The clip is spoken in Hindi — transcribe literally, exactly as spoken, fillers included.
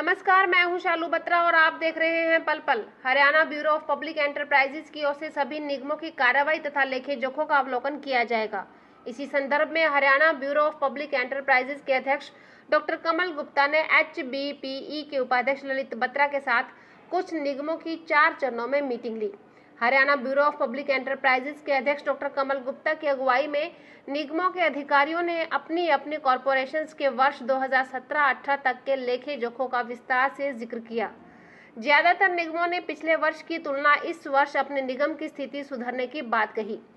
नमस्कार, मैं हूं शालू बत्रा और आप देख रहे हैं पल पल। Haryana Bureau of Public Enterprises की ओर से सभी निगमों की कार्रवाई तथा लेखे जोखों का अवलोकन किया जाएगा। इसी संदर्भ में Haryana Bureau of Public Enterprises के अध्यक्ष डॉक्टर कमल गुप्ता ने एच बी पी ई के उपाध्यक्ष ललित बत्रा के साथ कुछ निगमों की चार चरणों में मीटिंग ली। Haryana Bureau of Public Enterprises के अध्यक्ष डॉक्टर कमल गुप्ता की अगुवाई में निगमों के अधिकारियों ने अपनी अपनी कॉरपोरेशंस के वर्ष दो हज़ार सत्रह अठारह तक के लेखे जोखों का विस्तार से जिक्र किया। ज्यादातर निगमों ने पिछले वर्ष की तुलना इस वर्ष अपने निगम की स्थिति सुधरने की बात कही।